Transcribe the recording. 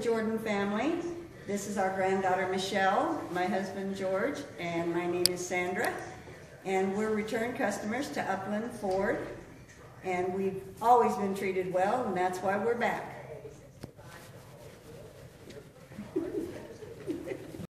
Jordan family. This is our granddaughter Michelle, my husband George, and my name is Sandra. And we're return customers to Upland Ford. And we've always been treated well, and that's why we're back.